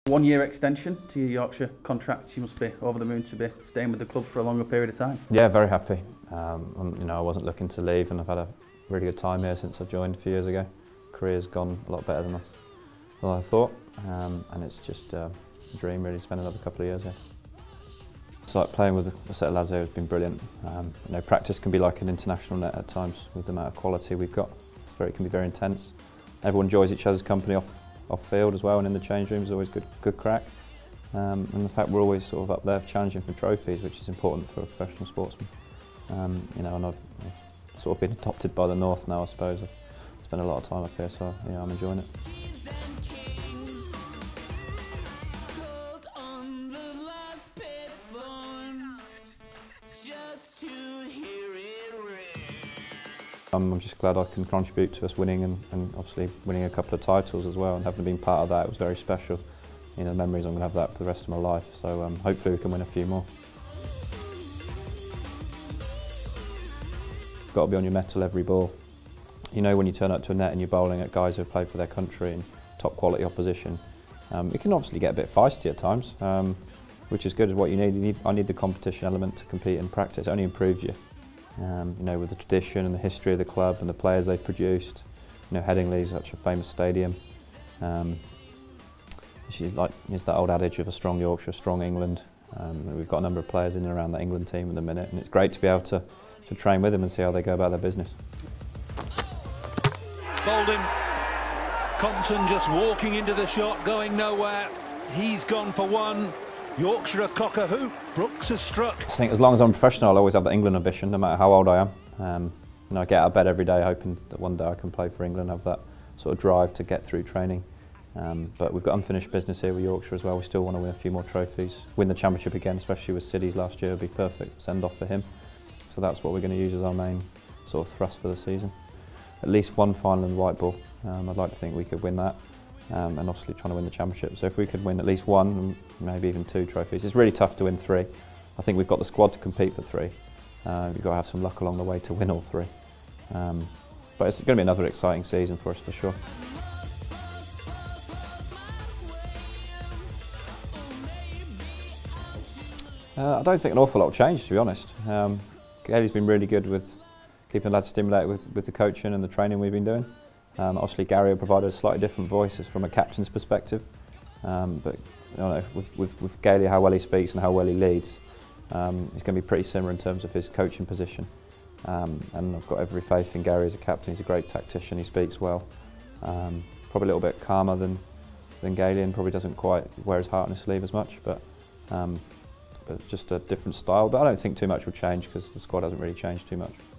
1 year extension to your Yorkshire contract. You must be over the moon to be staying with the club for a longer period of time. Yeah, very happy. I wasn't looking to leave, and I've had a really good time here since I joined a few years ago. Career's gone a lot better than I thought, and it's just a dream really to spend another couple of years here. It's like playing with a set of lads here has been brilliant. Practice can be like an international net at times with the amount of quality we've got. It can be very intense. Everyone enjoys each other's company off field as well, and in the change rooms, always good crack. And the fact we're always sort of up there challenging for trophies, which is important for a professional sportsman. And I've sort of been adopted by the North now, I suppose. I've spent a lot of time up here, so yeah, I'm enjoying it. I'm just glad I can contribute to us winning and obviously winning a couple of titles as well, and having been part of that, it was very special. The memories, I'm going to have that for the rest of my life, so hopefully we can win a few more. Got to be on your mettle every ball. When you turn up to a net and you're bowling at guys who have played for their country and top quality opposition, it can obviously get a bit feisty at times, which is good. What you need. I need the competition element to compete in practice. It only improves you. With the tradition and the history of the club and the players they've produced. Headingley's such a famous stadium. It's that old adage of a strong Yorkshire, strong England. We've got a number of players in and around the England team at the minute, and it's great to be able to train with them and see how they go about their business. Bowled Compton just walking into the shot, going nowhere. He's gone for one. Yorkshire a cock a hoop. Brooks has struck. I think as long as I'm professional, I'll always have that England ambition, no matter how old I am. I get out of bed every day hoping that one day I can play for England, have that sort of drive to get through training. But we've got unfinished business here with Yorkshire as well. We still want to win a few more trophies. Win the championship again, especially with Cities last year, would be perfect send-off for him. So that's what we're going to use as our main sort of thrust for the season. At least one final in the white ball. I'd like to think we could win that. And obviously trying to win the championship. So if we could win at least one, maybe even 2 trophies. It's really tough to win 3. I think we've got the squad to compete for 3. We've got to have some luck along the way to win all 3. But it's going to be another exciting season for us for sure. I don't think an awful lot will change, to be honest. Gailey's been really good with keeping the lads stimulated with the coaching and the training we've been doing. Obviously Gary will provide a slightly different voice from a captain's perspective, but with Gailey, how well he speaks and how well he leads, he's going to be pretty similar in terms of his coaching position. And I've got every faith in Gary as a captain. He's a great tactician, he speaks well. Probably a little bit calmer than Gailey, and probably doesn't quite wear his heart on his sleeve as much, but just a different style. But I don't think too much will change because the squad hasn't really changed too much.